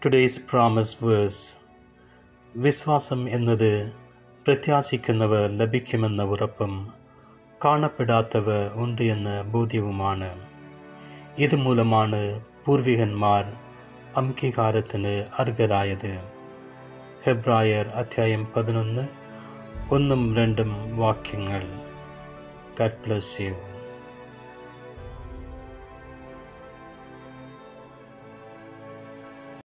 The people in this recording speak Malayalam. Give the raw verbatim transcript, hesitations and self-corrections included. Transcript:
Today's promise verse. വിശ്വാസം എന്നത് പ്രത്യാശിക്കുന്നവ ലഭിക്കുമെന്ന ഉറപ്പും കാണപ്പെടാത്തവ ഉണ്ട് എന്ന ബോധ്യവുമാണ്. ഇതുമൂലമാണ് പൂർവികന്മാർ അംഗീകാരത്തിന് അർഹരായത്. ഹെബ്രായർ അധ്യായം പതിനൊന്ന് ഒന്നും രണ്ടും വാക്യങ്ങൾ. God bless you.